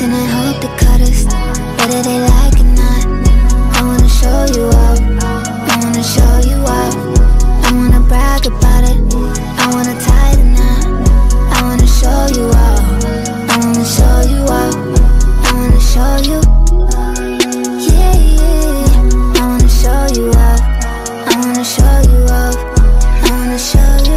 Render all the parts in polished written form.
Kissing and hope they cut us, whether they like it or not. I wanna show you up, I wanna show you up. I wanna brag about it, I wanna tie the knot. I wanna show you up, I wanna show you up. I wanna show you, yeah, yeah. I wanna show you up, I wanna show you up. I wanna show you,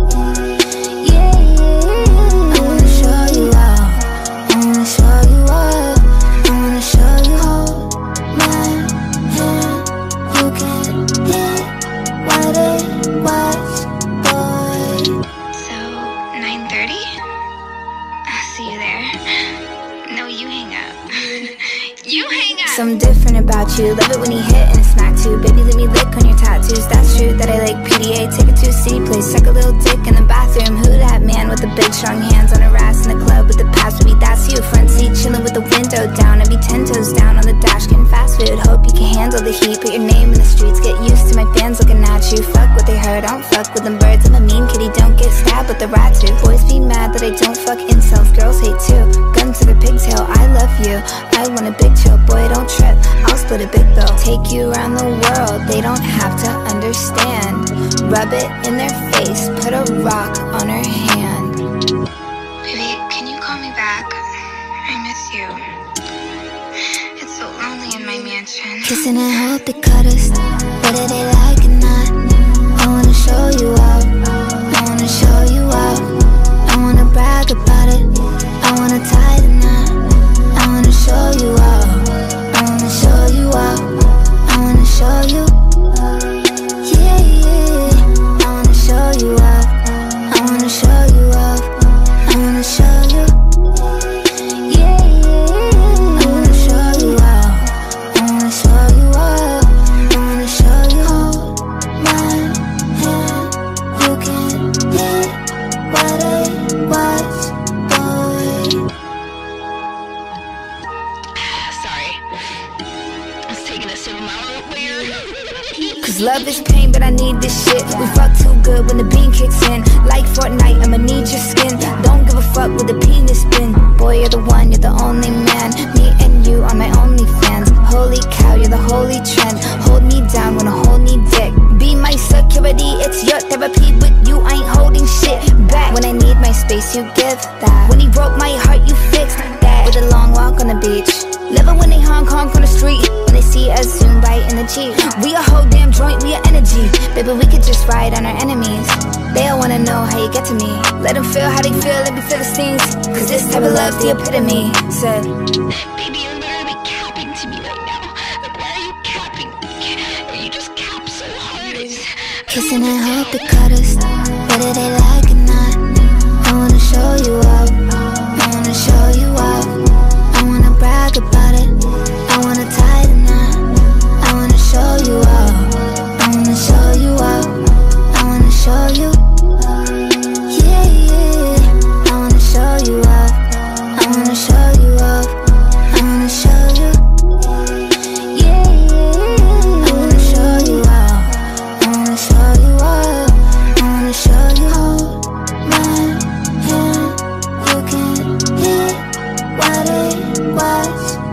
yeah, yeah. I wanna show you up, I wanna show you up. I wanna show you, hold my hand. You can hit what it was, boy. So, 9:30? I'll see you there. No, you hang up. You hang up! Something different about you, love it when you hit and it's not too. Baby, let me lick on your tattoos, that's true that I like PDA. Take it to a city place, suck a little dick in the bathroom. Who that man with the big strong hands on her ass in the club with the past? Maybe that's you, front seat chilling with the window down. I'd be 10 toes down on the dash getting fast food. Hope you can handle the heat, put your name in the streets. Get used to my fans looking at you. Fuck what they heard, I don't fuck with them birds. I'm a mean kitty, don't get stabbed with the rat too. Boys be mad that I don't fuck incels, girls hate too. Gun to the pigtail, I love you. I want a big chill, boy don't trip, I'll split a big bill. Take you around the world, they don't have to understand. Rub it in their face, put a rock on her hand. Baby, can you call me back? I miss you. It's so lonely in my mansion. Kissing and hope they cut us, whether they like it or not. I wanna show you up, I wanna show you up. I wanna brag about it, I wanna tie the knot. I wanna show you up, I wanna show you up. I wanna show you, yeah, yeah. I wanna show you up, I wanna show you up. I wanna show you, yeah, yeah. I wanna show you up, I wanna show you up. I wanna show you, hold my hand. You can hit what it was, boy. Sorry. I was taking a sip of my own beer. Cause love is pain, but I need this shit. We fuck too good when the bean kicks in. Like Fortnite, I'ma need your skin. Don't give a fuck with the penis spin. Boy, you're the one, you're the only man. Me and you are my only fans. Holy cow, you're the holy trend. Hold me down, wanna hold me dick. Be my security, it's your therapy. With you, I ain't holding shit back. When I need my space, you give that. When he broke my heart, you fixed that. With a long walk on the beach, living when they honk honk on the street. When they see us soon bite in the Jeep. We a whole damn joint, we a energy. Baby, we could just ride on our enemies. They all wanna know how you get to me. Let them feel how they feel, let me feel the stings. Cause this type of love's the epitome. Said, Baby, you're literally capping to me right now. Like, why are you capping? Or you just cap so hard. kissing and hope they cut us, whether they like it or not. I wanna show you up, I wanna show you up. I wanna brag about it, I wanna tie the knot. I wanna show you up, I wanna show you up. I wanna show you, yeah, yeah. I wanna show you up, I wanna show you up. I wanna show you, yeah, yeah. I wanna show you up, I wanna show you up. I wanna show you, hold my hand. You can hit what it was.